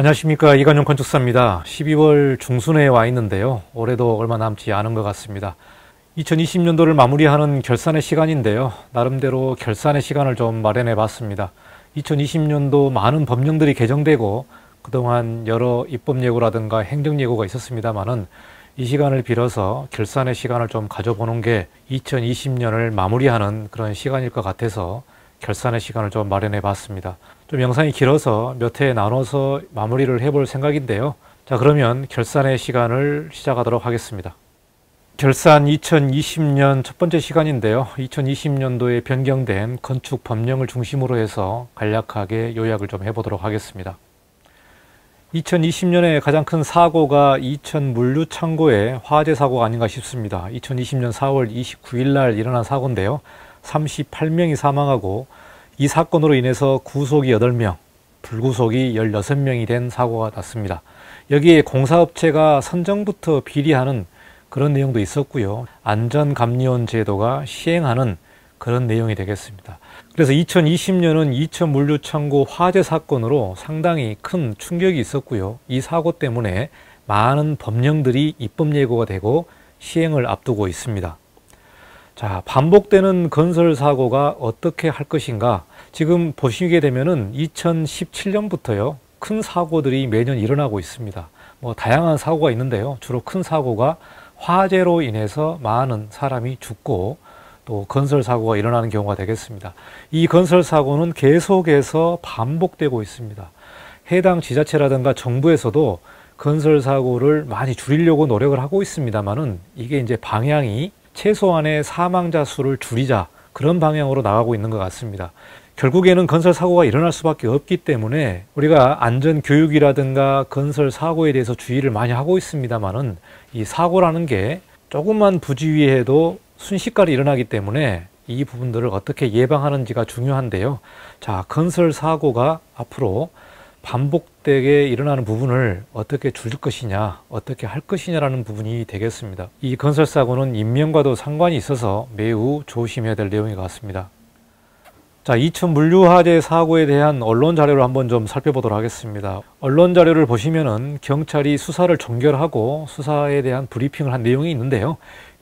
안녕하십니까, 이관용 건축사입니다. 12월 중순에 와 있는데요. 올해도 얼마 남지 않은 것 같습니다. 2020년도를 마무리하는 결산의 시간인데요. 나름대로 결산의 시간을 좀 마련해 봤습니다. 2020년도 많은 법령들이 개정되고 그동안 여러 입법 예고라든가 행정 예고가 있었습니다만은 이 시간을 빌어서 결산의 시간을 좀 가져보는 게 2020년을 마무리하는 그런 시간일 것 같아서 결산의 시간을 좀 마련해 봤습니다. 좀 영상이 길어서 몇 회에 나눠서 마무리를 해볼 생각인데요. 자, 그러면 결산의 시간을 시작하도록 하겠습니다. 결산 2020년 첫 번째 시간인데요. 2020년도에 변경된 건축 법령을 중심으로 해서 간략하게 요약을 좀 해보도록 하겠습니다. 2020년에 가장 큰 사고가 이천 물류창고의 화재 사고가 아닌가 싶습니다. 2020년 4월 29일 날 일어난 사고인데요. 38명이 사망하고 이 사건으로 인해서 구속이 8명, 불구속이 16명이 된 사고가 났습니다. 여기에 공사업체가 선정부터 비리하는 그런 내용도 있었고요. 안전감리원 제도가 시행하는 그런 내용이 되겠습니다. 그래서 2020년은 이천 물류창고 화재 사건으로 상당히 큰 충격이 있었고요. 이 사고 때문에 많은 법령들이 입법 예고가 되고 시행을 앞두고 있습니다. 자, 반복되는 건설 사고가 어떻게 할 것인가? 지금 보시게 되면은 2017년부터요, 큰 사고들이 매년 일어나고 있습니다. 다양한 사고가 있는데요. 주로 큰 사고가 화재로 인해서 많은 사람이 죽고 또 건설 사고가 일어나는 경우가 되겠습니다. 이 건설 사고는 계속해서 반복되고 있습니다. 해당 지자체라든가 정부에서도 건설 사고를 많이 줄이려고 노력을 하고 있습니다만은 이게 이제 방향이 최소한의 사망자 수를 줄이자, 그런 방향으로 나가고 있는 것 같습니다. 결국에는 건설 사고가 일어날 수밖에 없기 때문에 우리가 안전교육이라든가 건설 사고에 대해서 주의를 많이 하고 있습니다만은 이 사고라는 게 조금만 부주의해도 순식간에 일어나기 때문에 이 부분들을 어떻게 예방하는지가 중요한데요. 자, 건설 사고가 앞으로 반복되게 일어나는 부분을 어떻게 줄일 것이냐, 어떻게 할 것이냐라는 부분이 되겠습니다. 이 건설 사고는 인명과도 상관이 있어서 매우 조심해야 될 내용인 것 같습니다. 자, 이천 물류 화재 사고에 대한 언론 자료를 한번 좀 살펴보도록 하겠습니다. 언론 자료를 보시면은 경찰이 수사를 종결하고 수사에 대한 브리핑을 한 내용이 있는데요.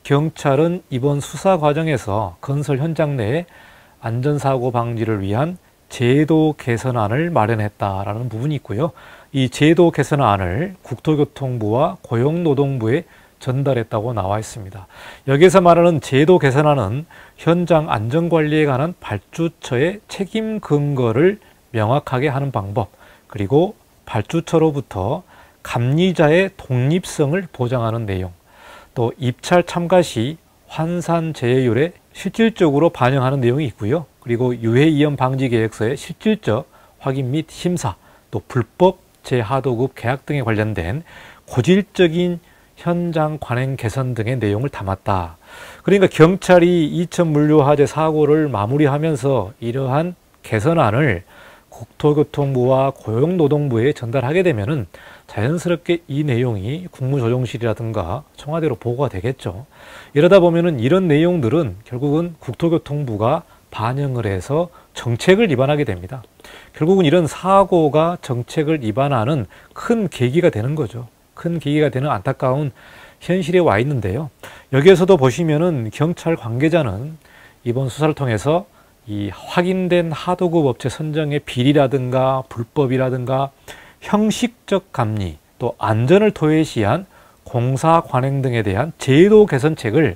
경찰은 이번 수사 과정에서 건설 현장 내에 안전사고 방지를 위한 제도 개선안을 마련했다라는 부분이 있고요. 이 제도 개선안을 국토교통부와 고용노동부에 전달했다고 나와 있습니다. 여기에서 말하는 제도 개선안은 현장 안전관리에 관한 발주처의 책임 근거를 명확하게 하는 방법, 그리고 발주처로부터 감리자의 독립성을 보장하는 내용, 또 입찰 참가 시 환산 제외율에 실질적으로 반영하는 내용이 있고요. 그리고 유해 이염 방지 계획서의 실질적 확인 및 심사, 또 불법 재하도급 계약 등에 관련된 고질적인 현장 관행 개선 등의 내용을 담았다. 그러니까 경찰이 이천 물류 화재 사고를 마무리하면서 이러한 개선안을 국토교통부와 고용노동부에 전달하게 되면은 자연스럽게 이 내용이 국무조정실이라든가 청와대로 보고가 되겠죠. 이러다 보면은 이런 내용들은 결국은 국토교통부가 반영을 해서 정책을 입안하게 됩니다. 결국은 이런 사고가 정책을 입안하는 큰 계기가 되는 거죠. 큰 계기가 되는 안타까운 현실에 와 있는데요. 여기에서도 보시면은 경찰 관계자는 이번 수사를 통해서 이 확인된 하도급 업체 선정의 비리라든가 불법이라든가 형식적 감리, 또 안전을 도외시한 공사 관행 등에 대한 제도 개선책을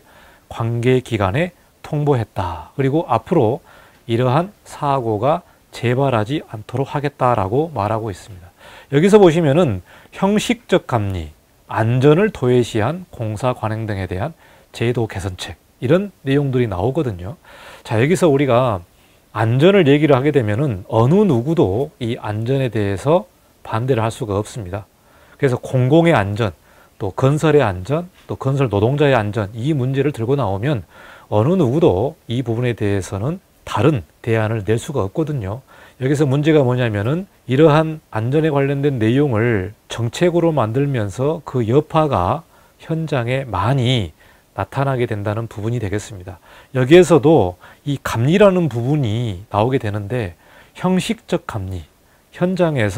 관계기관에 통보했다. 그리고 앞으로 이러한 사고가 재발하지 않도록 하겠다라고 말하고 있습니다. 여기서 보시면은 형식적 감리, 안전을 도외시한 공사 관행 등에 대한 제도 개선책, 이런 내용들이 나오거든요. 자, 여기서 우리가 안전을 얘기를 하게 되면은 어느 누구도 이 안전에 대해서 반대를 할 수가 없습니다. 그래서 공공의 안전, 또 건설의 안전, 또 건설 노동자의 안전, 이 문제를 들고 나오면 어느 누구도 이 부분에 대해서는 다른 대안을 낼 수가 없거든요. 여기서 문제가 뭐냐면은 이러한 안전에 관련된 내용을 정책으로 만들면서 그 여파가 현장에 많이 나타나게 된다는 부분이 되겠습니다. 여기에서도 이 감리라는 부분이 나오게 되는데 형식적 감리, 현장에서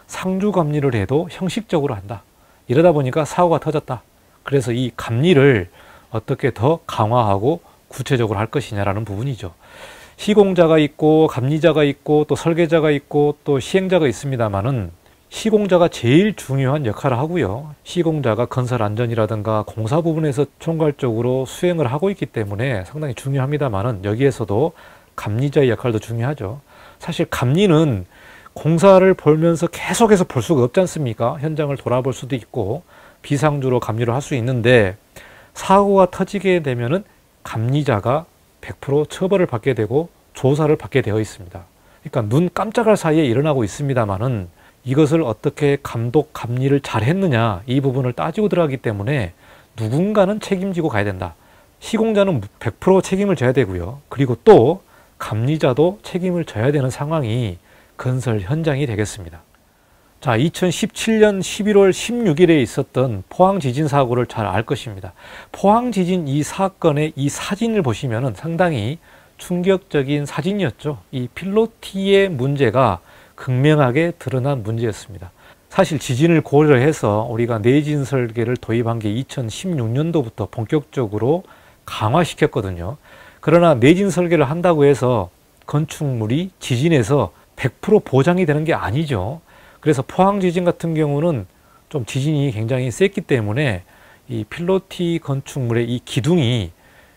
상주 감리를 해도 형식적으로 한다. 이러다 보니까 사고가 터졌다. 그래서 이 감리를 어떻게 더 강화하고 구체적으로 할 것이냐라는 부분이죠. 시공자가 있고 감리자가 있고 또 설계자가 있고 또 시행자가 있습니다만은 시공자가 제일 중요한 역할을 하고요. 시공자가 건설 안전이라든가 공사 부분에서 총괄적으로 수행을 하고 있기 때문에 상당히 중요합니다만은 여기에서도 감리자의 역할도 중요하죠. 사실 감리는 공사를 보면서 계속해서 볼 수가 없지 않습니까? 현장을 돌아볼 수도 있고 비상주로 감리를 할 수 있는데 사고가 터지게 되면은 감리자가 100% 처벌을 받게 되고 조사를 받게 되어 있습니다. 그러니까 눈 깜짝할 사이에 일어나고 있습니다만은 이것을 어떻게 감독, 감리를 잘 했느냐 이 부분을 따지고 들어가기 때문에 누군가는 책임지고 가야 된다. 시공자는 100% 책임을 져야 되고요. 그리고 또 감리자도 책임을 져야 되는 상황이 건설 현장이 되겠습니다. 자, 2017년 11월 16일에 있었던 포항 지진 사고를 잘 알 것입니다. 포항 지진 이 사건의 이 사진을 보시면은 상당히 충격적인 사진이었죠. 이 필로티의 문제가 극명하게 드러난 문제였습니다. 사실 지진을 고려해서 우리가 내진 설계를 도입한 게 2016년도부터 본격적으로 강화시켰거든요. 그러나 내진 설계를 한다고 해서 건축물이 지진에서 100% 보장이 되는 게 아니죠. 그래서 포항 지진 같은 경우는 좀 지진이 굉장히 셌기 때문에 이 필로티 건축물의 이 기둥이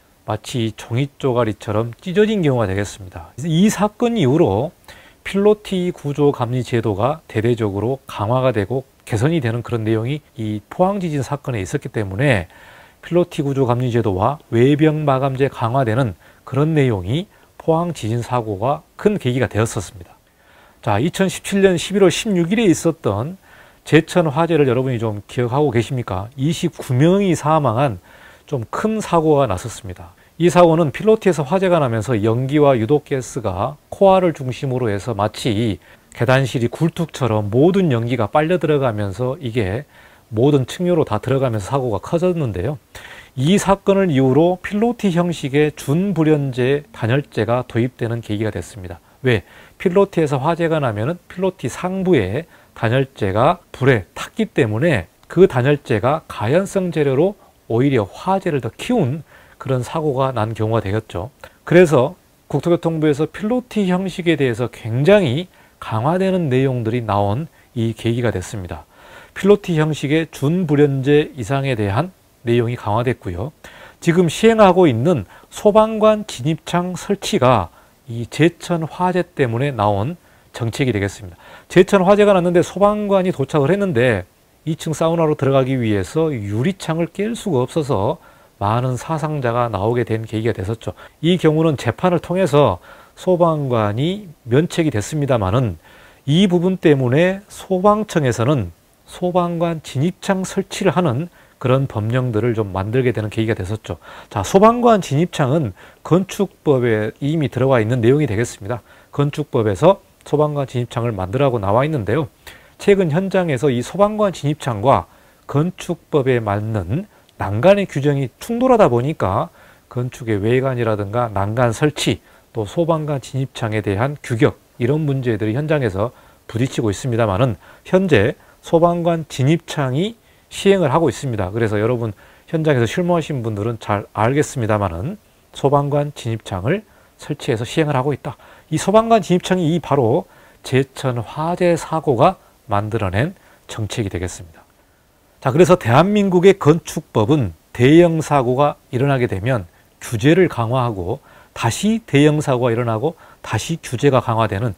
마치 종이 쪼가리처럼 찢어진 경우가 되겠습니다. 이 사건 이후로 필로티 구조 감리 제도가 대대적으로 강화가 되고 개선이 되는 그런 내용이 이 포항 지진 사건에 있었기 때문에 필로티 구조 감리 제도와 외벽 마감재 강화되는 그런 내용이 포항 지진 사고가 큰 계기가 되었었습니다. 자, 2017년 11월 16일에 있었던 제천 화재를 여러분이 좀 기억하고 계십니까? 29명이 사망한 좀 큰 사고가 났었습니다. 이 사고는 필로티에서 화재가 나면서 연기와 유독가스가 코어를 중심으로 해서 마치 계단실이 굴뚝처럼 모든 연기가 빨려 들어가면서 이게 모든 층료로 다 들어가면서 사고가 커졌는데요. 이 사건을 이후로 필로티 형식의 준불연제 단열재가 도입되는 계기가 됐습니다. 왜? 필로티에서 화재가 나면은 필로티 상부에 단열재가 불에 탔기 때문에 그 단열재가 가연성 재료로 오히려 화재를 더 키운 그런 사고가 난 경우가 되었죠. 그래서 국토교통부에서 필로티 형식에 대해서 굉장히 강화되는 내용들이 나온 이 계기가 됐습니다. 필로티 형식의 준불연제 이상에 대한 내용이 강화됐고요. 지금 시행하고 있는 소방관 진입창 설치가 이 제천 화재 때문에 나온 정책이 되겠습니다. 제천 화재가 났는데 소방관이 도착을 했는데 2층 사우나로 들어가기 위해서 유리창을 깰 수가 없어서 많은 사상자가 나오게 된 계기가 됐었죠. 이 경우는 재판을 통해서 소방관이 면책이 됐습니다만은 이 부분 때문에 소방청에서는 소방관 진입창 설치를 하는 그런 법령들을 좀 만들게 되는 계기가 됐었죠. 자, 소방관 진입창은 건축법에 이미 들어가 있는 내용이 되겠습니다. 건축법에서 소방관 진입창을 만들라고 나와 있는데요. 최근 현장에서 이 소방관 진입창과 건축법에 맞는 난간의 규정이 충돌하다 보니까 건축의 외관이라든가 난간 설치, 또 소방관 진입창에 대한 규격, 이런 문제들이 현장에서 부딪히고 있습니다만은 현재 소방관 진입창이 시행을 하고 있습니다. 그래서 여러분 현장에서 실무하신 분들은 잘 알겠습니다만은 소방관 진입창을 설치해서 시행을 하고 있다. 이 소방관 진입창이 이 바로 제천 화재 사고가 만들어낸 정책이 되겠습니다. 자, 그래서 대한민국의 건축법은 대형 사고가 일어나게 되면 규제를 강화하고 다시 대형 사고가 일어나고 다시 규제가 강화되는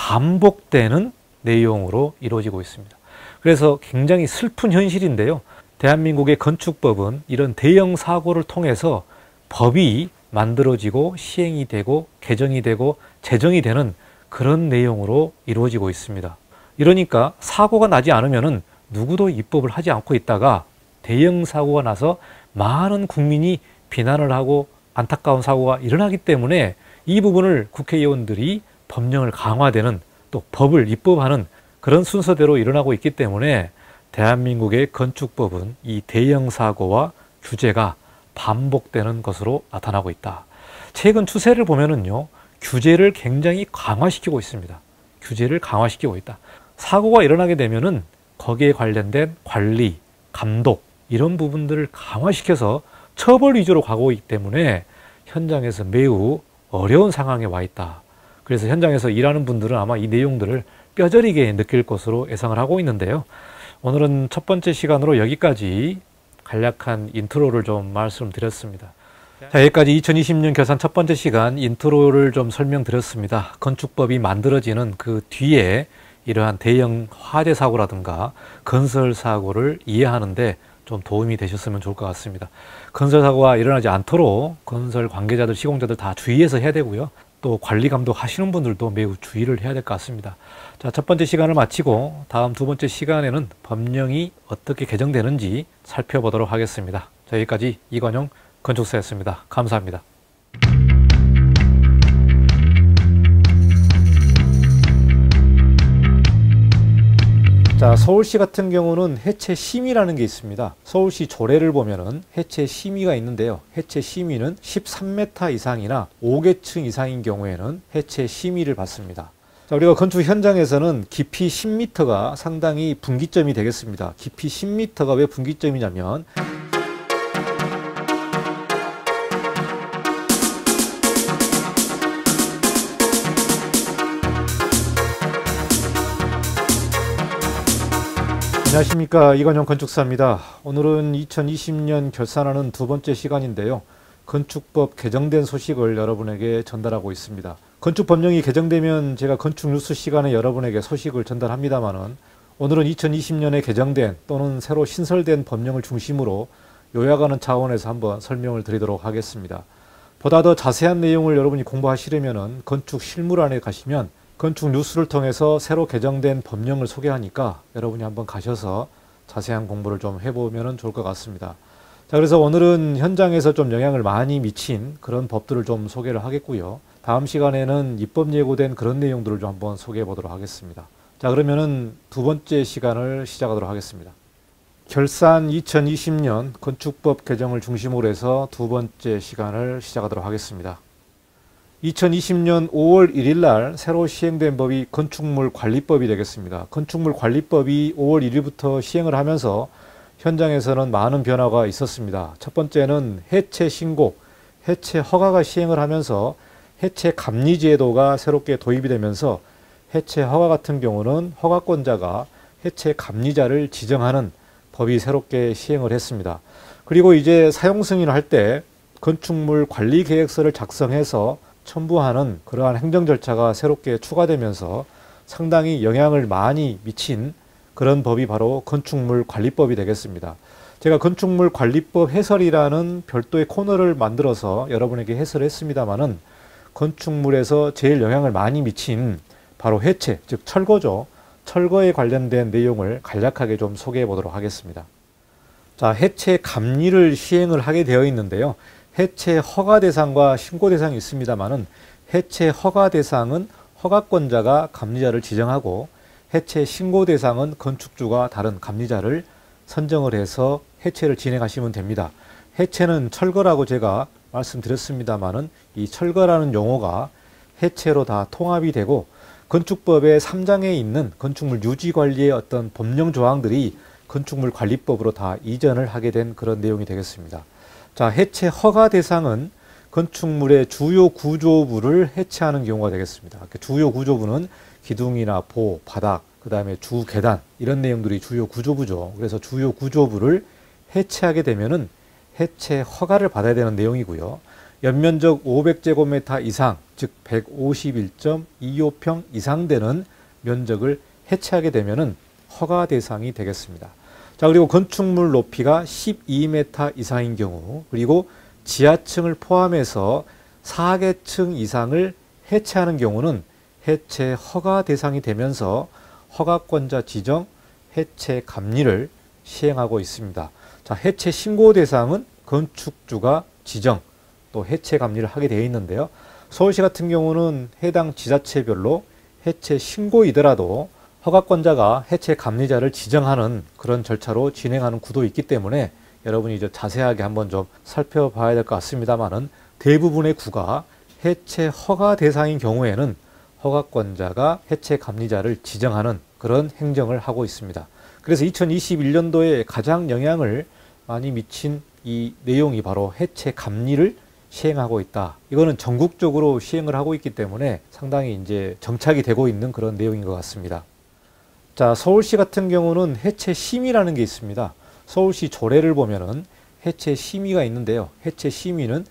반복되는 내용으로 이루어지고 있습니다. 그래서 굉장히 슬픈 현실인데요. 대한민국의 건축법은 이런 대형 사고를 통해서 법이 만들어지고 시행이 되고 개정이 되고 제정이 되는 그런 내용으로 이루어지고 있습니다. 이러니까 사고가 나지 않으면은 누구도 입법을 하지 않고 있다가 대형 사고가 나서 많은 국민이 비난을 하고 안타까운 사고가 일어나기 때문에 이 부분을 국회의원들이 법령을 강화되는 또 법을 입법하는 그런 순서대로 일어나고 있기 때문에 대한민국의 건축법은 이 대형 사고와 규제가 반복되는 것으로 나타나고 있다. 최근 추세를 보면은요, 규제를 굉장히 강화시키고 있습니다. 규제를 강화시키고 있다. 사고가 일어나게 되면은 거기에 관련된 관리, 감독 이런 부분들을 강화시켜서 처벌 위주로 가고 있기 때문에 현장에서 매우 어려운 상황에 와 있다. 그래서 현장에서 일하는 분들은 아마 이 내용들을 뼈저리게 느낄 것으로 예상을 하고 있는데요. 오늘은 첫 번째 시간으로 여기까지 간략한 인트로를 좀 말씀드렸습니다. 자, 여기까지 2020년 결산 첫 번째 시간 인트로를 좀 설명드렸습니다. 건축법이 만들어지는 그 뒤에 이러한 대형 화재 사고라든가 건설 사고를 이해하는데 좀 도움이 되셨으면 좋을 것 같습니다. 건설 사고가 일어나지 않도록 건설 관계자들, 시공자들 다 주의해서 해야 되고요. 또 관리 감독 하시는 분들도 매우 주의를 해야 될 것 같습니다. 자, 첫 번째 시간을 마치고 다음 두 번째 시간에는 법령이 어떻게 개정되는지 살펴보도록 하겠습니다. 자, 여기까지 이관용 건축사였습니다. 감사합니다. 자, 서울시 같은 경우는 해체 심의라는 게 있습니다. 서울시 조례를 보면은 해체 심의가 있는데요. 해체 심의는 13m 이상이나 5계층 이상인 경우에는 해체 심의를 받습니다. 자, 우리가 건축 현장에서는 깊이 10m가 상당히 분기점이 되겠습니다. 깊이 10m가 왜 분기점이냐면 안녕하십니까, 이관용 건축사입니다. 오늘은 2020년 결산하는 두 번째 시간인데요. 건축법 개정된 소식을 여러분에게 전달하고 있습니다. 건축법령이 개정되면 제가 건축뉴스 시간에 여러분에게 소식을 전달합니다만은 오늘은 2020년에 개정된 또는 새로 신설된 법령을 중심으로 요약하는 차원에서 한번 설명을 드리도록 하겠습니다. 보다 더 자세한 내용을 여러분이 공부하시려면 건축 실무란에 가시면 건축 뉴스를 통해서 새로 개정된 법령을 소개하니까 여러분이 한번 가셔서 자세한 공부를 좀 해보면 좋을 것 같습니다. 자, 그래서 오늘은 현장에서 좀 영향을 많이 미친 그런 법들을 좀 소개를 하겠고요. 다음 시간에는 입법 예고된 그런 내용들을 좀 한번 소개해 보도록 하겠습니다. 자, 그러면은 두 번째 시간을 시작하도록 하겠습니다. 결산 2020년 건축법 개정을 중심으로 해서 두 번째 시간을 시작하도록 하겠습니다. 2020년 5월 1일 날 새로 시행된 법이 건축물관리법이 되겠습니다. 건축물관리법이 5월 1일부터 시행을 하면서 현장에서는 많은 변화가 있었습니다. 첫 번째는 해체 신고, 해체 허가가 시행을 하면서 해체 감리 제도가 새롭게 도입이 되면서 해체 허가 같은 경우는 허가권자가 해체 감리자를 지정하는 법이 새롭게 시행을 했습니다. 그리고 이제 사용 승인을 할 때 건축물 관리 계획서를 작성해서 첨부하는 그러한 행정 절차가 새롭게 추가되면서 상당히 영향을 많이 미친 그런 법이 바로 건축물관리법이 되겠습니다. 제가 건축물관리법 해설이라는 별도의 코너를 만들어서 여러분에게 해설했습니다마는 건축물에서 제일 영향을 많이 미친 바로 해체, 즉 철거죠. 철거에 관련된 내용을 간략하게 좀 소개해 보도록 하겠습니다. 자, 해체 감리를 시행을 하게 되어 있는데요. 해체 허가 대상과 신고 대상이 있습니다만은 해체 허가 대상은 허가권자가 감리자를 지정하고 해체 신고 대상은 건축주가 다른 감리자를 선정을 해서 해체를 진행하시면 됩니다. 해체는 철거라고 제가 말씀드렸습니다만은 이 철거라는 용어가 해체로 다 통합이 되고 건축법의 3장에 있는 건축물 유지 관리의 어떤 법령 조항들이 건축물 관리법으로 다 이전을 하게 된 그런 내용이 되겠습니다. 자, 해체 허가 대상은 건축물의 주요 구조부를 해체하는 경우가 되겠습니다. 주요 구조부는 기둥이나 보, 바닥, 그 다음에 주 계단 이런 내용들이 주요 구조부죠. 그래서 주요 구조부를 해체하게 되면은 해체 허가를 받아야 되는 내용이고요. 연면적 500제곱미터 이상, 즉 151.25평 이상 되는 면적을 해체하게 되면은 허가 대상이 되겠습니다. 자, 그리고 건축물 높이가 12m 이상인 경우, 그리고 지하층을 포함해서 4계층 이상을 해체하는 경우는 해체 허가 대상이 되면서 허가권자 지정, 해체 감리를 시행하고 있습니다. 자, 해체 신고 대상은 건축주가 지정, 또 해체 감리를 하게 되어 있는데요. 서울시 같은 경우는 해당 지자체별로 해체 신고이더라도 허가권자가 해체 감리자를 지정하는 그런 절차로 진행하는 구도 있기 때문에 여러분이 이제 자세하게 한번 좀 살펴봐야 될 것 같습니다만은 대부분의 구가 해체 허가 대상인 경우에는 허가권자가 해체 감리자를 지정하는 그런 행정을 하고 있습니다. 그래서 2021년도에 가장 영향을 많이 미친 이 내용이 바로 해체 감리를 시행하고 있다. 이거는 전국적으로 시행을 하고 있기 때문에 상당히 이제 정착이 되고 있는 그런 내용인 것 같습니다. 자, 서울시 같은 경우는 해체 심의라는 게 있습니다. 서울시 조례를 보면은 해체 심의가 있는데요. 해체 심의는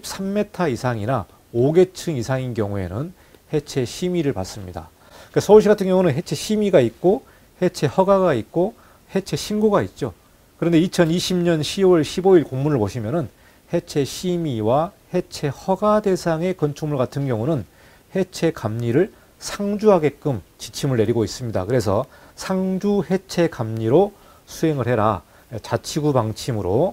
13m 이상이나 5계층 이상인 경우에는 해체 심의를 받습니다. 그러니까 서울시 같은 경우는 해체 심의가 있고 해체 허가가 있고 해체 신고가 있죠. 그런데 2020년 10월 15일 공문을 보시면은 해체 심의와 해체 허가 대상의 건축물 같은 경우는 해체 감리를 상주하게끔 지침을 내리고 있습니다. 그래서 상주 해체 감리로 수행을 해라. 자치구 방침으로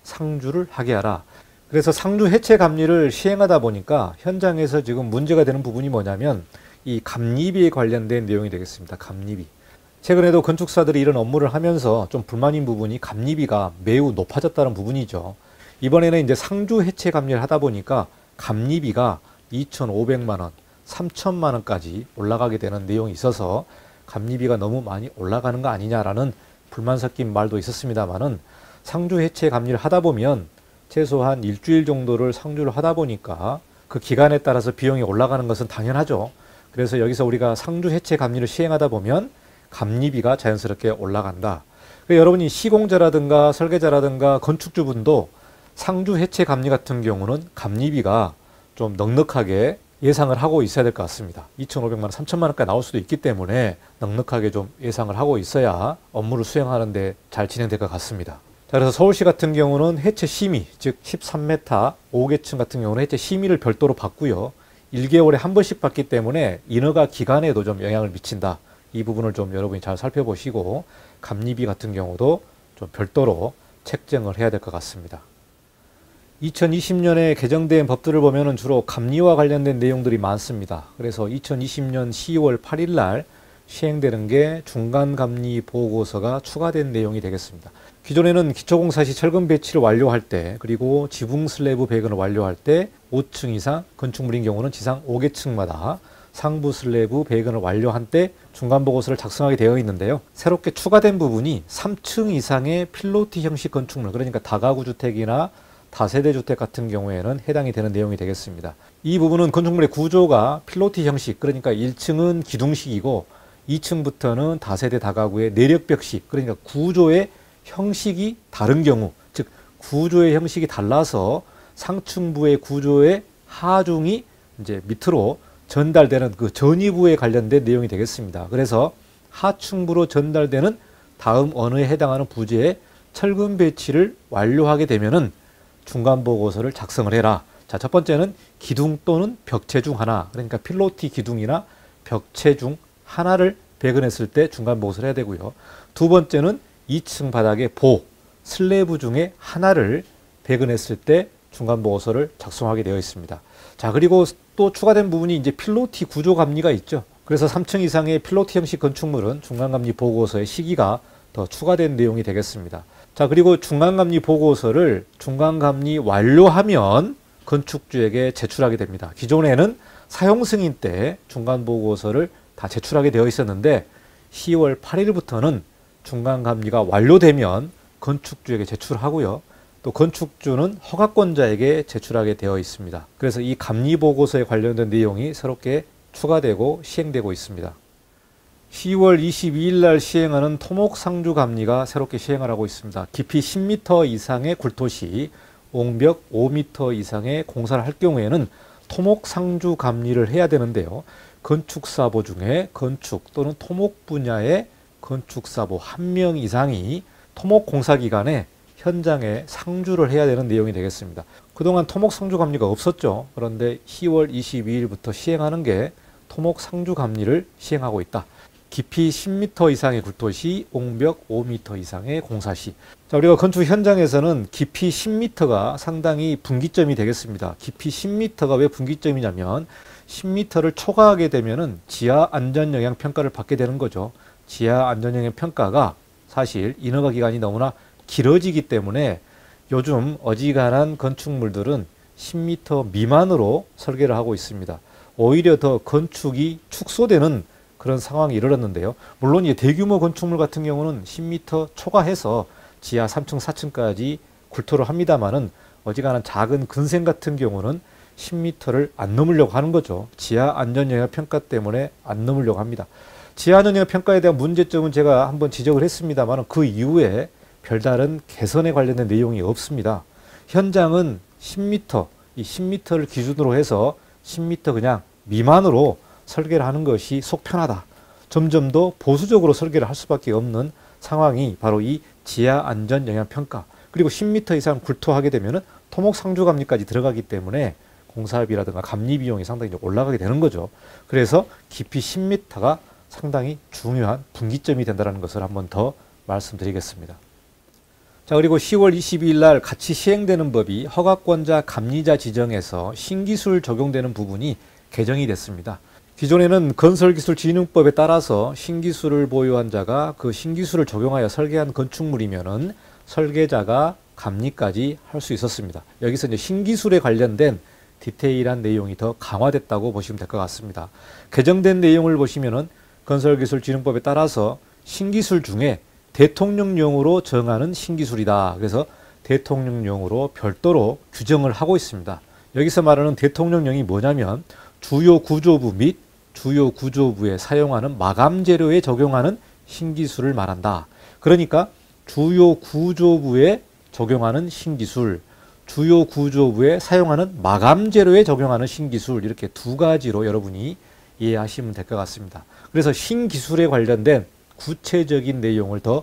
상주를 하게 하라. 그래서 상주 해체 감리를 시행하다 보니까 현장에서 지금 문제가 되는 부분이 뭐냐면 이 감리비에 관련된 내용이 되겠습니다. 감리비. 최근에도 건축사들이 이런 업무를 하면서 좀 불만인 부분이 감리비가 매우 높아졌다는 부분이죠. 이번에는 이제 상주 해체 감리를 하다 보니까 감리비가 2,500만 원, 3,000만 원까지 올라가게 되는 내용이 있어서 감리비가 너무 많이 올라가는 거 아니냐라는 불만 섞인 말도 있었습니다만은 상주 해체 감리를 하다 보면 최소한 일주일 정도를 상주를 하다 보니까 그 기간에 따라서 비용이 올라가는 것은 당연하죠. 그래서 여기서 우리가 상주 해체 감리를 시행하다 보면 감리비가 자연스럽게 올라간다. 그러니까 여러분이 시공자라든가 설계자라든가 건축주분도 상주 해체 감리 같은 경우는 감리비가 좀 넉넉하게 예상을 하고 있어야 될 것 같습니다. 2,500만 원, 3,000만 원까지 나올 수도 있기 때문에 넉넉하게 좀 예상을 하고 있어야 업무를 수행하는데 잘 진행될 것 같습니다. 자, 그래서 서울시 같은 경우는 해체 심의, 즉 13m 5계층 같은 경우는 해체 심의를 별도로 받고요. 1개월에 한 번씩 받기 때문에 인허가 기간에도 좀 영향을 미친다. 이 부분을 좀 여러분이 잘 살펴보시고 감리비 같은 경우도 좀 별도로 책정을 해야 될 것 같습니다. 2020년에 개정된 법들을 보면 주로 감리와 관련된 내용들이 많습니다. 그래서 2020년 12월 8일 날 시행되는 게 중간감리 보고서가 추가된 내용이 되겠습니다. 기존에는 기초공사 시 철근 배치를 완료할 때 그리고 지붕 슬래브 배근을 완료할 때 5층 이상 건축물인 경우는 지상 5계층마다 상부 슬래브 배근을 완료한 때 중간보고서를 작성하게 되어 있는데요. 새롭게 추가된 부분이 3층 이상의 필로티 형식 건축물, 그러니까 다가구 주택이나 다세대 주택 같은 경우에는 해당이 되는 내용이 되겠습니다. 이 부분은 건축물의 구조가 필로티 형식, 그러니까 1층은 기둥식이고 2층부터는 다세대 다가구의 내력벽식, 그러니까 구조의 형식이 다른 경우, 즉 구조의 형식이 달라서 상층부의 구조의 하중이 이제 밑으로 전달되는 그 전이부에 관련된 내용이 되겠습니다. 그래서 하층부로 전달되는 다음 언어에 해당하는 부재의 철근 배치를 완료하게 되면은 중간 보고서를 작성을 해라. 자, 첫 번째는 기둥 또는 벽체 중 하나, 그러니까 필로티 기둥이나 벽체 중 하나를 배근했을 때 중간 보고서를 해야 되고요. 두 번째는 2층 바닥에 슬래브 중에 하나를 배근했을 때 중간 보고서를 작성하게 되어 있습니다. 자, 그리고 또 추가된 부분이 이제 필로티 구조 감리가 있죠. 그래서 3층 이상의 필로티 형식 건축물은 중간 감리 보고서의 시기가 더 추가된 내용이 되겠습니다. 자, 그리고 중간 감리 보고서를 중간 감리 완료하면 건축주에게 제출하게 됩니다. 기존에는 사용 승인 때 중간 보고서를 다 제출하게 되어 있었는데 10월 8일부터는 중간 감리가 완료되면 건축주에게 제출하고요. 또 건축주는 허가권자에게 제출하게 되어 있습니다. 그래서 이 감리 보고서에 관련된 내용이 새롭게 추가되고 시행되고 있습니다. 10월 22일 날 시행하는 토목상주 감리가 새롭게 시행을 하고 있습니다. 깊이 10m 이상의 굴토시, 옹벽 5m 이상의 공사를 할 경우에는 토목상주 감리를 해야 되는데요. 건축사보 중에 건축 또는 토목 분야의 건축사보 1명 이상이 토목공사 기간에 현장에 상주를 해야 되는 내용이 되겠습니다. 그동안 토목상주 감리가 없었죠. 그런데 10월 22일부터 시행하는 게 토목상주 감리를 시행하고 있다. 깊이 10m 이상의 굴토시, 옹벽 5m 이상의 공사시. 자, 우리가 건축 현장에서는 깊이 10m가 상당히 분기점이 되겠습니다. 깊이 10m가 왜 분기점이냐면 10m를 초과하게 되면은 지하 안전 영향 평가를 받게 되는 거죠. 지하 안전 영향 평가가 사실 인허가 기간이 너무나 길어지기 때문에 요즘 어지간한 건축물들은 10m 미만으로 설계를 하고 있습니다. 오히려 더 건축이 축소되는 그런 상황이 이르렀는데요. 물론 이 대규모 건축물 같은 경우는 10m 초과해서 지하 3층, 4층까지 굴토를 합니다만은 어지간한 작은 근생 같은 경우는 10m를 안 넘으려고 하는 거죠. 지하 안전영향 평가 때문에 안 넘으려고 합니다. 지하 안전영향 평가에 대한 문제점은 제가 한번 지적을 했습니다만 그 이후에 별다른 개선에 관련된 내용이 없습니다. 현장은 10m, 이 10m를 기준으로 해서 10m 그냥 미만으로 설계를 하는 것이 속 편하다. 점점 더 보수적으로 설계를 할 수밖에 없는 상황이 바로 이 지하 안전 영향 평가. 그리고 10m 이상 굴토하게 되면은 토목 상주 감리까지 들어가기 때문에 공사비라든가 감리 비용이 상당히 올라가게 되는 거죠. 그래서 깊이 10m가 상당히 중요한 분기점이 된다는 것을 한번 더 말씀드리겠습니다. 자, 그리고 10월 22일 날 같이 시행되는 법이 허가권자 감리자 지정에서 신기술 적용되는 부분이 개정이 됐습니다. 기존에는 건설기술진흥법에 따라서 신기술을 보유한 자가 그 신기술을 적용하여 설계한 건축물이면은 설계자가 감리까지 할 수 있었습니다. 여기서 이제 신기술에 관련된 디테일한 내용이 더 강화됐다고 보시면 될 것 같습니다. 개정된 내용을 보시면은 건설기술진흥법에 따라서 신기술 중에 대통령령으로 정하는 신기술이다. 그래서 대통령령으로 별도로 규정을 하고 있습니다. 여기서 말하는 대통령령이 뭐냐면 주요 구조부 및 주요 구조부에 사용하는 마감 재료에 적용하는 신기술을 말한다. 그러니까 주요 구조부에 적용하는 신기술, 주요 구조부에 사용하는 마감 재료에 적용하는 신기술, 이렇게 두 가지로 여러분이 이해하시면 될 것 같습니다. 그래서 신기술에 관련된 구체적인 내용을 더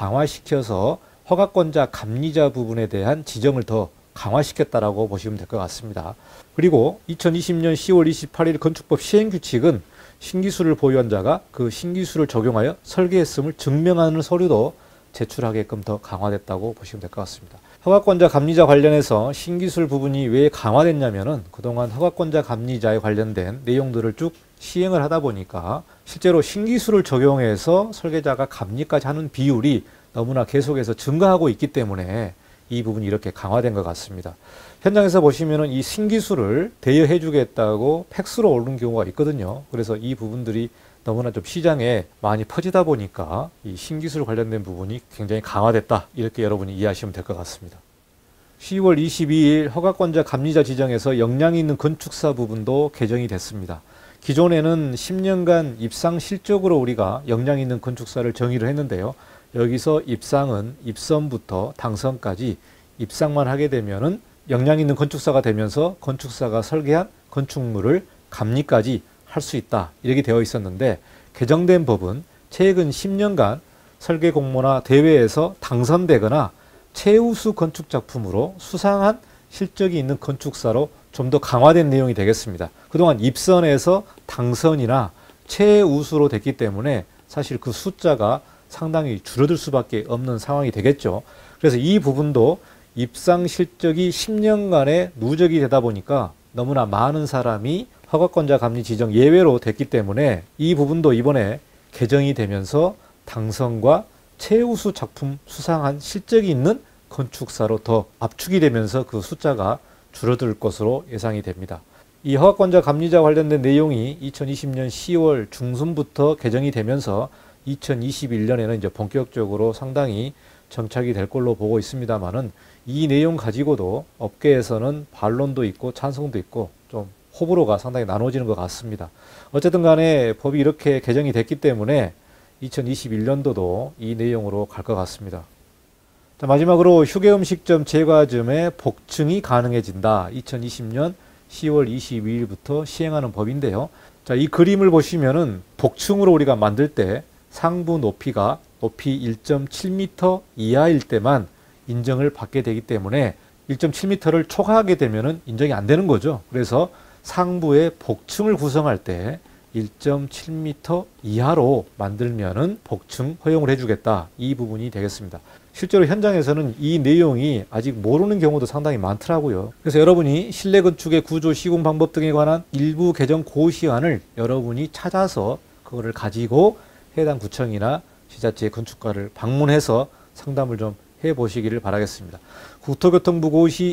강화시켜서 허가권자 감리자 부분에 대한 지정을 더 강화시켰다라고 보시면 될 것 같습니다. 그리고 2020년 10월 28일 건축법 시행규칙은 신기술을 보유한 자가 그 신기술을 적용하여 설계했음을 증명하는 서류도 제출하게끔 더 강화됐다고 보시면 될 것 같습니다. 허가권자 감리자 관련해서 신기술 부분이 왜 강화됐냐면은 그동안 허가권자 감리자에 관련된 내용들을 쭉 시행을 하다 보니까 실제로 신기술을 적용해서 설계자가 감리까지 하는 비율이 너무나 계속해서 증가하고 있기 때문에 이 부분이 이렇게 강화된 것 같습니다. 현장에서 보시면은 이 신기술을 대여해 주겠다고 팩스로 오는 경우가 있거든요. 그래서 이 부분들이 너무나 좀 시장에 많이 퍼지다 보니까 이 신기술 관련된 부분이 굉장히 강화됐다. 이렇게 여러분이 이해하시면 될 것 같습니다. 10월 22일 허가권자 감리자 지정에서 역량이 있는 건축사 부분도 개정이 됐습니다. 기존에는 10년간 입상 실적으로 우리가 역량 있는 건축사를 정의를 했는데요. 여기서 입상은 입선부터 당선까지 입상만 하게 되면은 역량 있는 건축사가 되면서 건축사가 설계한 건축물을 감리까지 할 수 있다. 이렇게 되어 있었는데 개정된 법은 최근 10년간 설계 공모나 대회에서 당선되거나 최우수 건축 작품으로 수상한 실적이 있는 건축사로 좀 더 강화된 내용이 되겠습니다. 그동안 입선에서 당선이나 최우수로 됐기 때문에 사실 그 숫자가 상당히 줄어들 수밖에 없는 상황이 되겠죠. 그래서 이 부분도 입상 실적이 10년간의 누적이 되다 보니까 너무나 많은 사람이 허가권자 감리 지정 예외로 됐기 때문에 이 부분도 이번에 개정이 되면서 당선과 최우수 작품 수상한 실적이 있는 건축사로 더 압축이 되면서 그 숫자가 줄어들 것으로 예상이 됩니다. 이 허가권자 감리자 관련된 내용이 2020년 10월 중순부터 개정이 되면서 2021년에는 이제 본격적으로 상당히 정착이 될 걸로 보고 있습니다만은 이 내용 가지고도 업계에서는 반론도 있고 찬성도 있고 좀 호불호가 상당히 나눠지는 것 같습니다. 어쨌든 간에 법이 이렇게 개정이 됐기 때문에 2021년도도 이 내용으로 갈 것 같습니다. 자, 마지막으로 휴게음식점 제과점의 복층이 가능해진다. 2020년 10월 22일부터 시행하는 법인데요. 자, 이 그림을 보시면은 복층으로 우리가 만들 때 상부 높이가 높이 1.7m 이하일 때만 인정을 받게 되기 때문에 1.7m를 초과하게 되면은 인정이 안 되는 거죠. 그래서 상부의 복층을 구성할 때 1.7m 이하로 만들면은 복층 허용을 해주겠다. 이 부분이 되겠습니다. 실제로 현장에서는 이 내용이 아직 모르는 경우도 상당히 많더라고요. 그래서 여러분이 실내 건축의 구조, 시공 방법 등에 관한 일부 개정 고시안을 여러분이 찾아서 그거를 가지고 해당 구청이나 지자체 건축가를 방문해서 상담을 좀 해보시기를 바라겠습니다. 국토교통부 고시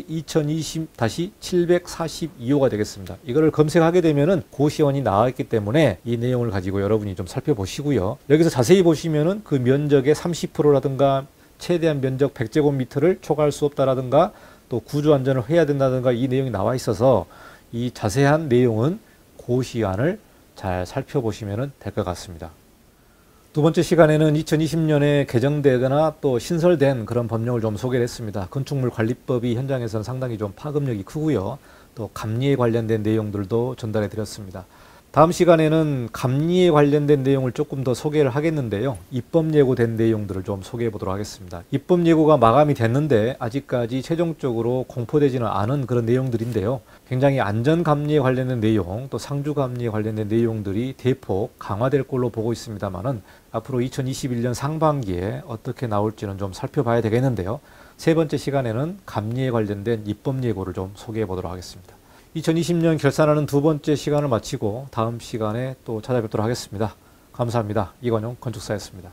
2020-742호가 되겠습니다. 이거를 검색하게 되면은 고시원이 나와 있기 때문에 이 내용을 가지고 여러분이 좀 살펴보시고요. 여기서 자세히 보시면은 그 면적의 30%라든가 최대한 면적 100제곱미터를 초과할 수 없다라든가 또 구조 안전을 해야 된다든가 이 내용이 나와 있어서 이 자세한 내용은 고시안을 잘 살펴보시면 될 것 같습니다. 두 번째 시간에는 2020년에 개정되거나 또 신설된 그런 법령을 좀 소개를 했습니다. 건축물 관리법이 현장에서는 상당히 좀 파급력이 크고요. 또 감리에 관련된 내용들도 전달해 드렸습니다. 다음 시간에는 감리에 관련된 내용을 조금 더 소개를 하겠는데요. 입법 예고된 내용들을 좀 소개해 보도록 하겠습니다. 입법 예고가 마감이 됐는데 아직까지 최종적으로 공포되지는 않은 그런 내용들인데요. 굉장히 안전감리에 관련된 내용, 또 상주감리에 관련된 내용들이 대폭 강화될 걸로 보고 있습니다만은 앞으로 2021년 상반기에 어떻게 나올지는 좀 살펴봐야 되겠는데요. 세 번째 시간에는 감리에 관련된 입법 예고를 좀 소개해 보도록 하겠습니다. 2020년 결산하는 두 번째 시간을 마치고 다음 시간에 또 찾아뵙도록 하겠습니다. 감사합니다. 이관용 건축사였습니다.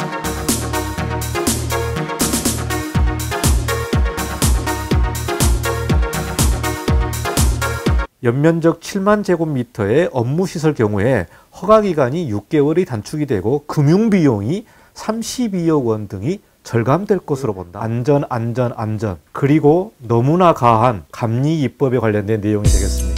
연면적 7만 제곱미터의 업무시설 경우에 허가기간이 6개월이 단축이 되고 금융비용이 32억 원 등이 절감될 것으로 본다. 안전. 그리고 너무나 가한 감리 입법에 관련된 내용이 되겠습니다.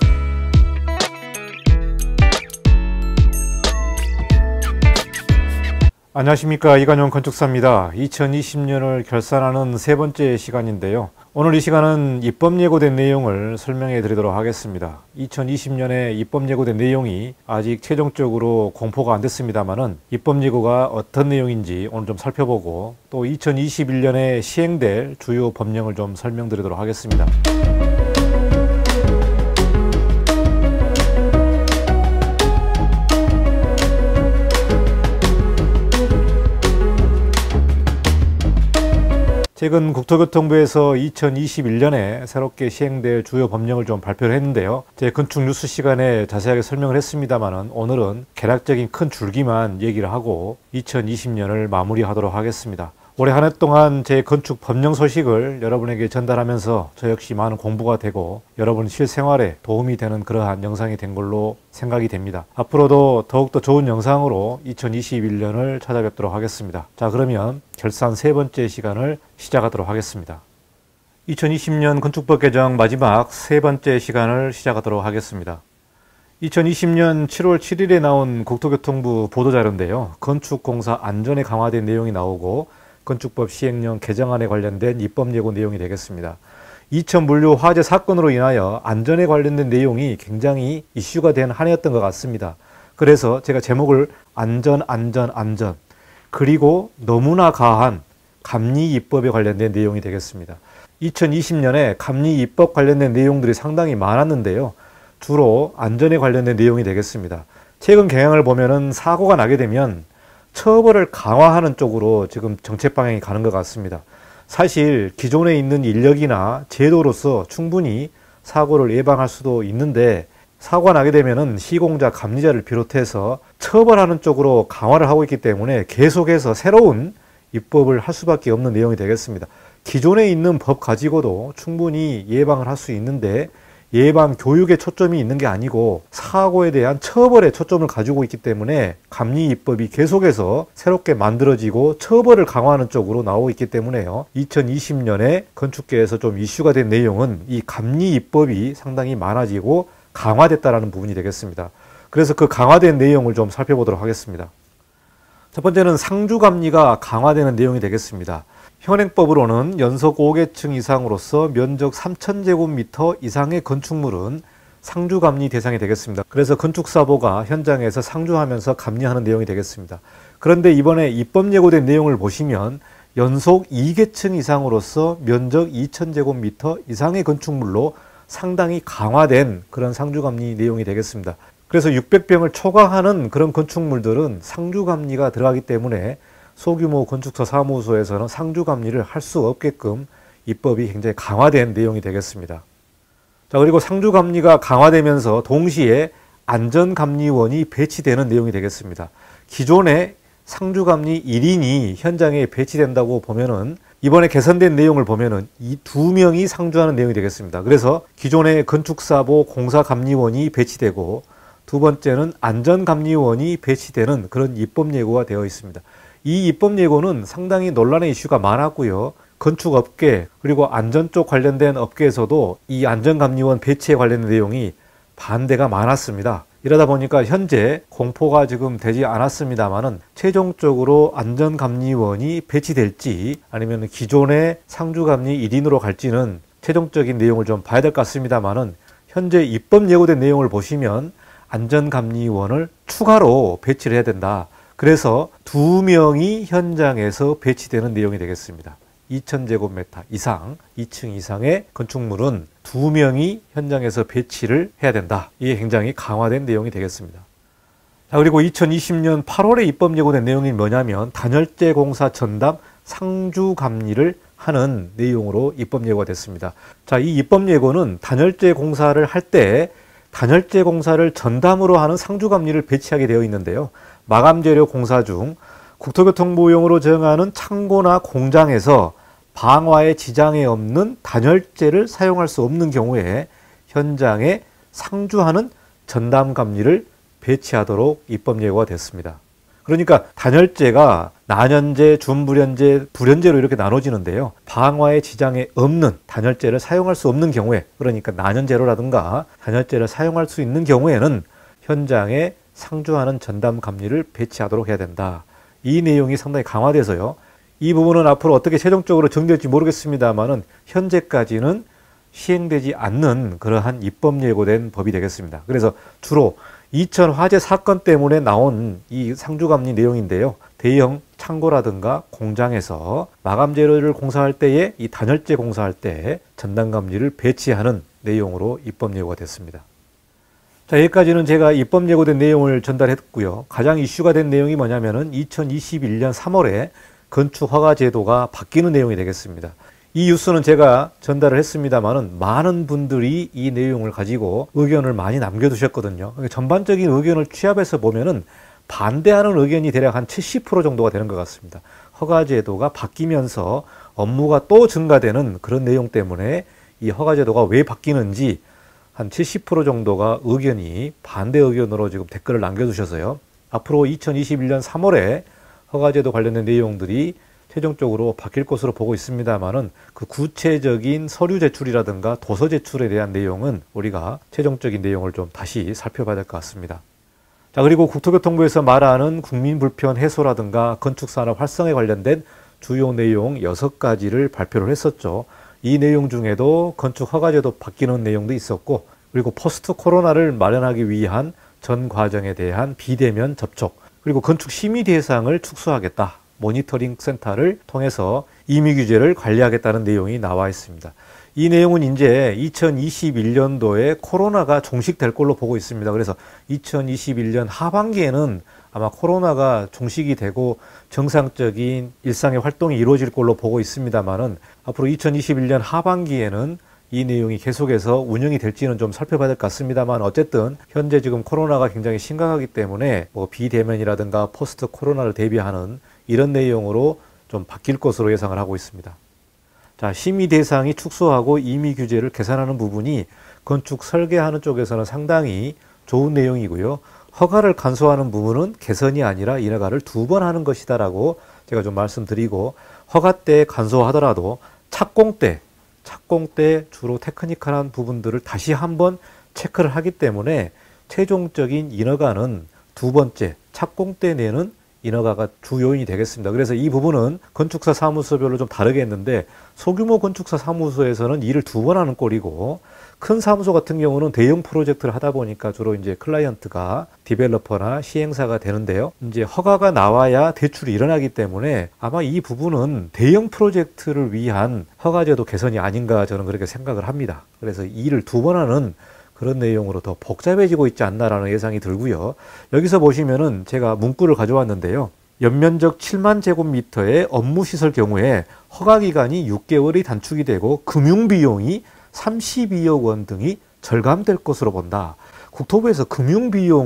안녕하십니까, 이관용 건축사입니다. 2020년을 결산하는 세 번째 시간인데요. 오늘 이 시간은 입법 예고된 내용을 설명해 드리도록 하겠습니다. 2020년에 입법 예고된 내용이 아직 최종적으로 공포가 안 됐습니다만은 입법 예고가 어떤 내용인지 오늘 좀 살펴보고 또 2021년에 시행될 주요 법령을 좀 설명드리도록 하겠습니다. 최근 국토교통부에서 2021년에 새롭게 시행될 주요 법령을 좀 발표를 했는데요. 제 건축 뉴스 시간에 자세하게 설명을 했습니다만은 오늘은 개략적인 큰 줄기만 얘기를 하고 2020년을 마무리하도록 하겠습니다. 올해 한 해 동안 제 건축 법령 소식을 여러분에게 전달하면서 저 역시 많은 공부가 되고 여러분 실생활에 도움이 되는 그러한 영상이 된 걸로 생각이 됩니다. 앞으로도 더욱더 좋은 영상으로 2021년을 찾아뵙도록 하겠습니다. 자, 그러면 결산 세 번째 시간을 시작하도록 하겠습니다. 2020년 건축법 개정 마지막 세 번째 시간을 시작하도록 하겠습니다. 2020년 7월 7일에 나온 국토교통부 보도자료인데요. 건축공사 안전에 강화된 내용이 나오고 건축법 시행령 개정안에 관련된 입법 예고 내용이 되겠습니다. 이천 물류 화재 사건으로 인하여 안전에 관련된 내용이 굉장히 이슈가 된 한 해였던 것 같습니다. 그래서 제가 제목을 안전 그리고 너무나 가한 감리 입법에 관련된 내용이 되겠습니다. 2020년에 감리 입법 관련된 내용들이 상당히 많았는데요. 주로 안전에 관련된 내용이 되겠습니다. 최근 경향을 보면은 사고가 나게 되면 처벌을 강화하는 쪽으로 지금 정책 방향이 가는 것 같습니다. 사실 기존에 있는 인력이나 제도로서 충분히 사고를 예방할 수도 있는데 사고가 나게 되면은 시공자, 감리자를 비롯해서 처벌하는 쪽으로 강화를 하고 있기 때문에 계속해서 새로운 입법을 할 수밖에 없는 내용이 되겠습니다. 기존에 있는 법 가지고도 충분히 예방을 할 수 있는데 예방 교육에 초점이 있는 게 아니고 사고에 대한 처벌에 초점을 가지고 있기 때문에 감리 입법이 계속해서 새롭게 만들어지고 처벌을 강화하는 쪽으로 나오고 있기 때문에요. 2020년에 건축계에서 좀 이슈가 된 내용은 이 감리 입법이 상당히 많아지고 강화됐다라는 부분이 되겠습니다. 그래서 그 강화된 내용을 좀 살펴보도록 하겠습니다. 첫 번째는 상주감리가 강화되는 내용이 되겠습니다. 현행법으로는 연속 5계층 이상으로서 면적 3,000제곱미터 이상의 건축물은 상주감리 대상이 되겠습니다. 그래서 건축사보가 현장에서 상주하면서 감리하는 내용이 되겠습니다. 그런데 이번에 입법 예고된 내용을 보시면 연속 2계층 이상으로서 면적 2,000제곱미터 이상의 건축물로 상당히 강화된 그런 상주감리 내용이 되겠습니다. 그래서 600평을 초과하는 그런 건축물들은 상주감리가 들어가기 때문에 소규모 건축사 사무소에서는 상주감리를 할 수 없게끔 입법이 굉장히 강화된 내용이 되겠습니다. 자, 그리고 상주감리가 강화되면서 동시에 안전감리원이 배치되는 내용이 되겠습니다. 기존에 상주감리 1인이 현장에 배치된다고 보면은 이번에 개선된 내용을 보면은 이 두 명이 상주하는 내용이 되겠습니다. 그래서 기존의 건축사보 공사감리원이 배치되고 두 번째는 안전감리원이 배치되는 그런 입법 예고가 되어 있습니다. 이 입법 예고는 상당히 논란의 이슈가 많았고요. 건축업계 그리고 안전 쪽 관련된 업계에서도 이 안전감리원 배치에 관련된 내용이 반대가 많았습니다. 이러다 보니까 현재 공포가 지금 되지 않았습니다만은 최종적으로 안전감리원이 배치될지 아니면 기존의 상주감리 1인으로 갈지는 최종적인 내용을 좀 봐야 될 것 같습니다만은 현재 입법 예고된 내용을 보시면 안전감리원을 추가로 배치를 해야 된다. 그래서 2명이 현장에서 배치되는 내용이 되겠습니다. 2000제곱미터 이상, 2층 이상의 건축물은 2명이 현장에서 배치를 해야 된다. 이게 굉장히 강화된 내용이 되겠습니다. 자, 그리고 2020년 8월에 입법 예고된 내용이 뭐냐면 단열재 공사 전담 상주감리를 하는 내용으로 입법 예고가 됐습니다. 자, 이 입법 예고는 단열재 공사를 할 때 단열재 공사를 전담으로 하는 상주감리를 배치하게 되어 있는데요. 마감재료 공사 중 국토교통부용으로 정하는 창고나 공장에서 방화에 지장이 없는 단열재를 사용할 수 없는 경우에 현장에 상주하는 전담감리를 배치하도록 입법 예고가 됐습니다. 그러니까 단열재가 난연재, 준불연재, 불연재로 이렇게 나눠지는데요. 방화에 지장이 없는 단열재를 사용할 수 없는 경우에, 그러니까 난연재로라든가 단열재를 사용할 수 있는 경우에는 현장에 상주하는 전담감리를 배치하도록 해야 된다. 이 내용이 상당히 강화돼서요. 이 부분은 앞으로 어떻게 최종적으로 정리될지 모르겠습니다만은 현재까지는 시행되지 않는 그러한 입법 예고된 법이 되겠습니다. 그래서 주로 이천 화재 사건 때문에 나온 이 상주감리 내용인데요. 대형 창고라든가 공장에서 마감 재료를 공사할 때에 이 단열재 공사할 때 전담감리를 배치하는 내용으로 입법 예고가 됐습니다. 자, 여기까지는 제가 입법 예고된 내용을 전달했고요. 가장 이슈가 된 내용이 뭐냐면은 2021년 3월에 건축 허가 제도가 바뀌는 내용이 되겠습니다. 이 뉴스는 제가 전달을 했습니다만은 많은 분들이 이 내용을 가지고 의견을 많이 남겨두셨거든요. 전반적인 의견을 취합해서 보면은 반대하는 의견이 대략 한 70% 정도가 되는 것 같습니다. 허가 제도가 바뀌면서 업무가 또 증가되는 그런 내용 때문에 이 허가 제도가 왜 바뀌는지 한 70% 정도가 의견이 반대 의견으로 지금 댓글을 남겨주셔서요. 앞으로 2021년 3월에 허가제도 관련된 내용들이 최종적으로 바뀔 것으로 보고 있습니다만은 그 구체적인 서류 제출이라든가 도서 제출에 대한 내용은 우리가 최종적인 내용을 좀 다시 살펴봐야 될 것 같습니다. 자, 그리고 국토교통부에서 말하는 국민 불편 해소라든가 건축산업 활성화에 관련된 주요 내용 6가지를 발표를 했었죠. 이 내용 중에도 건축 허가제도 바뀌는 내용도 있었고, 그리고 포스트 코로나를 마련하기 위한 전 과정에 대한 비대면 접촉, 그리고 건축 심의 대상을 축소하겠다. 모니터링 센터를 통해서 임의 규제를 관리하겠다는 내용이 나와 있습니다. 이 내용은 이제 2021년도에 코로나가 종식될 걸로 보고 있습니다. 그래서 2021년 하반기에는 아마 코로나가 종식이 되고 정상적인 일상의 활동이 이루어질 걸로 보고 있습니다만은 앞으로 2021년 하반기에는 이 내용이 계속해서 운영이 될지는 좀 살펴봐야 될 것 같습니다만 어쨌든 현재 지금 코로나가 굉장히 심각하기 때문에 뭐 비대면이라든가 포스트 코로나를 대비하는 이런 내용으로 좀 바뀔 것으로 예상을 하고 있습니다. 자, 심의 대상이 축소하고 임의 규제를 개선하는 부분이 건축 설계하는 쪽에서는 상당히 좋은 내용이고요. 허가를 간소화하는 부분은 개선이 아니라 이 허가를 2번 하는 것이다라고 제가 좀 말씀드리고, 허가 때 간소화하더라도 착공 때 주로 테크니컬한 부분들을 다시 한번 체크를 하기 때문에 최종적인 인허가는 2번째 착공 때 내는 인허가가 주 요인이 되겠습니다. 그래서 이 부분은 건축사 사무소별로 좀 다르겠는데 소규모 건축사 사무소에서는 일을 2번 하는 꼴이고, 큰 사무소 같은 경우는 대형 프로젝트를 하다 보니까 주로 이제 클라이언트가 디벨로퍼나 시행사가 되는데요. 이제 허가가 나와야 대출이 일어나기 때문에 아마 이 부분은 대형 프로젝트를 위한 허가제도 개선이 아닌가 저는 그렇게 생각을 합니다. 그래서 일을 2번 하는 그런 내용으로 더 복잡해지고 있지 않나라는 예상이 들고요. 여기서 보시면은 제가 문구를 가져왔는데요. 연면적 7만 제곱미터의 업무시설 경우에 허가기간이 6개월이 단축이 되고 금융비용이 32억 원 등이 절감될 것으로 본다. 국토부에서 금융비용을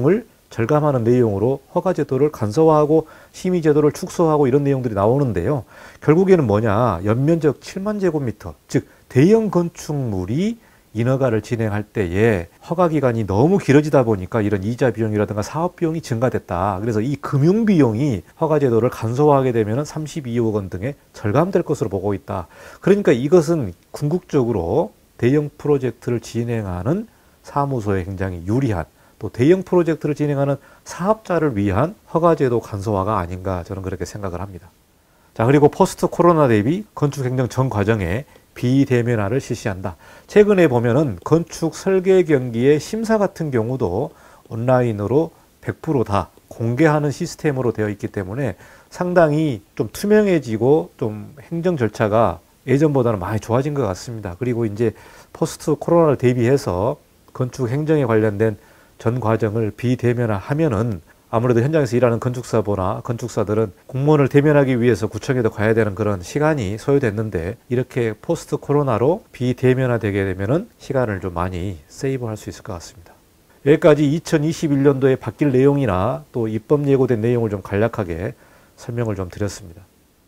절감하는 내용으로 허가제도를 간소화하고 심의제도를 축소하고 이런 내용들이 나오는데요. 결국에는 뭐냐, 연면적 7만 제곱미터, 즉 대형 건축물이 인허가를 진행할 때에 허가 기간이 너무 길어지다 보니까 이런 이자 비용이라든가 사업 비용이 증가됐다. 그래서 이 금융 비용이 허가 제도를 간소화하게 되면 32억 원 등에 절감될 것으로 보고 있다. 그러니까 이것은 궁극적으로 대형 프로젝트를 진행하는 사무소에 굉장히 유리한, 또 대형 프로젝트를 진행하는 사업자를 위한 허가 제도 간소화가 아닌가, 저는 그렇게 생각을 합니다. 자, 그리고 포스트 코로나 대비 건축 행정 전 과정에 비대면화를 실시한다. 최근에 보면은 건축 설계 경기의 심사 같은 경우도 온라인으로 100% 다 공개하는 시스템으로 되어 있기 때문에 상당히 좀 투명해지고 좀 행정 절차가 예전보다는 많이 좋아진 것 같습니다. 그리고 이제 포스트 코로나를 대비해서 건축 행정에 관련된 전 과정을 비대면화 하면은 아무래도 현장에서 일하는 건축사보나 건축사들은 공무원을 대면하기 위해서 구청에도 가야 되는 그런 시간이 소요됐는데, 이렇게 포스트 코로나로 비대면화 되게 되면은 시간을 좀 많이 세이브할 수 있을 것 같습니다. 여기까지 2021년도에 바뀔 내용이나 또 입법 예고된 내용을 좀 간략하게 설명을 좀 드렸습니다.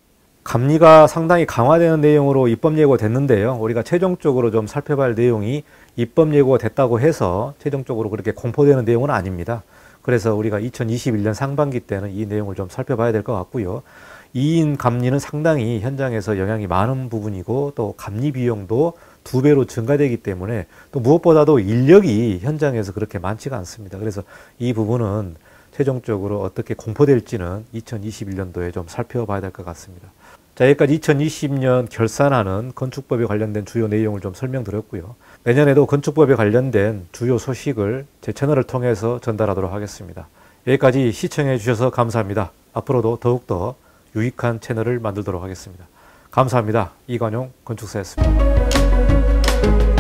감리가 상당히 강화되는 내용으로 입법 예고가 됐는데요. 우리가 최종적으로 좀 살펴봐야 할 내용이 입법 예고가 됐다고 해서 최종적으로 그렇게 공포되는 내용은 아닙니다. 그래서 우리가 2021년 상반기 때는 이 내용을 좀 살펴봐야 될 것 같고요. 2인 감리는 상당히 현장에서 영향이 많은 부분이고, 또 감리 비용도 2배로 증가되기 때문에, 또 무엇보다도 인력이 현장에서 그렇게 많지가 않습니다. 그래서 이 부분은 최종적으로 어떻게 공포될지는 2021년도에 좀 살펴봐야 될 것 같습니다. 자, 여기까지 2020년 결산하는 건축법에 관련된 주요 내용을 좀 설명드렸고요. 내년에도 건축법에 관련된 주요 소식을 제 채널을 통해서 전달하도록 하겠습니다. 여기까지 시청해 주셔서 감사합니다. 앞으로도 더욱더 유익한 채널을 만들도록 하겠습니다. 감사합니다. 이관용 건축사였습니다.